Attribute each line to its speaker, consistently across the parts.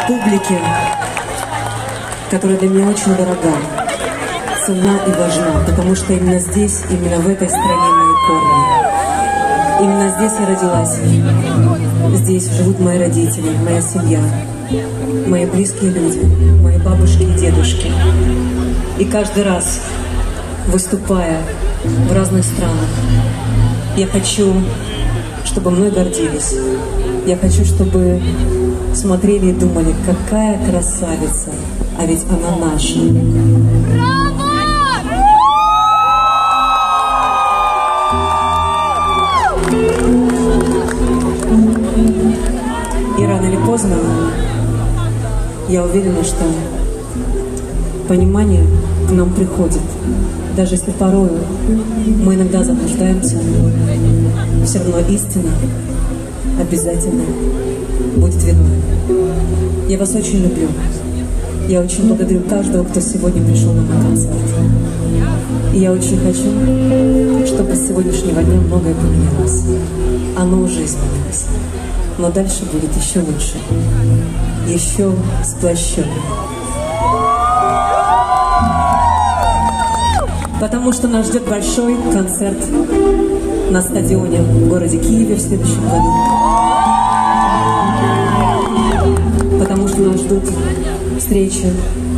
Speaker 1: публике, которая для меня очень дорога, ценна и важна, потому что именно здесь, именно в этой стране мои корни. Именно здесь я родилась. Здесь живут мои родители, моя семья, мои близкие люди, мои бабушки и дедушки. И каждый раз, выступая в разных странах, я хочу, чтобы мной гордились. Я хочу, чтобы смотрели и думали, какая красавица, а ведь она наша. И рано или поздно я уверена, что понимание к нам приходит. Даже если порою мы иногда заблуждаемся, все равно истина обязательно будет видна. Я вас очень люблю. Я очень благодарю каждого, кто сегодня пришел на мой концерт. И я очень хочу, чтобы с сегодняшнего дня многое поменялось. Оно уже изменилось. Но дальше будет еще лучше. Еще сплощеннее. Потому что нас ждет большой концерт на стадионе в городе Киеве в следующем году. Потому что нас ждут встречи,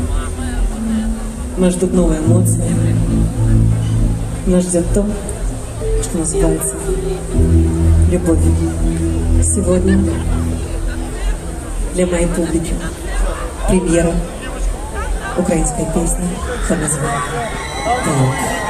Speaker 1: нас ждут новые эмоции. Нас ждет то, что называется любовь. Сегодня для моей публики премьера украинской песни под названием «Толк».